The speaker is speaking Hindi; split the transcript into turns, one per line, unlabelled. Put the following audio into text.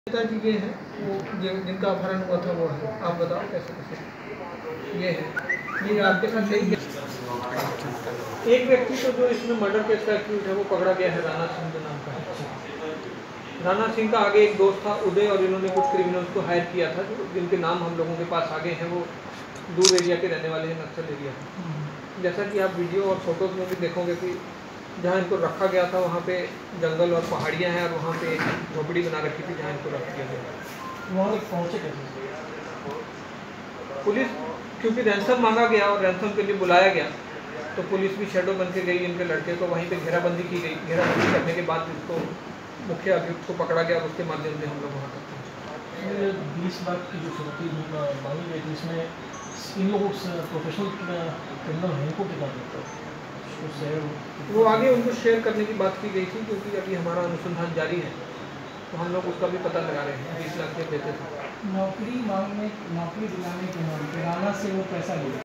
पिताजी ये है वो जिनका अपहरण हुआ था वो है। आप बताओ कैसे कैसे ये है, ये आपके साथ यही। एक व्यक्ति तो जो इसमें मर्डर केस का एक्यूज है वो पकड़ा गया है, राणा सिंह नाम का है। राणा सिंह का आगे एक दोस्त था उदय, और इन्होंने कुछ क्रिमिनल्स को हायर किया था जिनके नाम हम लोगों के पास आगे हैं। वो दूर एरिया के रहने वाले हैं, नक्सल एरिया। जैसा कि आप वीडियो और फोटोज में भी देखोगे कि जहाँ इनको रखा गया था वहाँ पे जंगल और पहाड़ियाँ हैं, और वहाँ पे झोपड़ी बना रखी थी जहाँ इनको रख दिया गया।
वहाँ तक पहुँचे कैसे?
पुलिस, क्योंकि रैंसम मांगा गया और रैंसम के लिए बुलाया गया, तो पुलिस भी शेडो बन के गई इनके लड़के को, वहीं पे घेराबंदी की गई। घेराबंदी करने के बाद इसको मुख्य अभियुक्त को पकड़ा गया और उसके माध्यम से हम लोग वहाँ तक पहुँचे।
20 लाख की जो फिरौती मांगी गई थी, इसमें इन लोगों से प्रोफेशनल क्रिमिनल हैं को कितना देता है?
वो आगे उनको शेयर करने की बात की गई थी, क्योंकि अभी हमारा अनुसंधान जारी है, तो हम लोग उसका भी पता लगा रहे हैं। 20 लाख के देते थे।
नौकरी दिलाने के नाम पे राणा से वो पैसा लिया।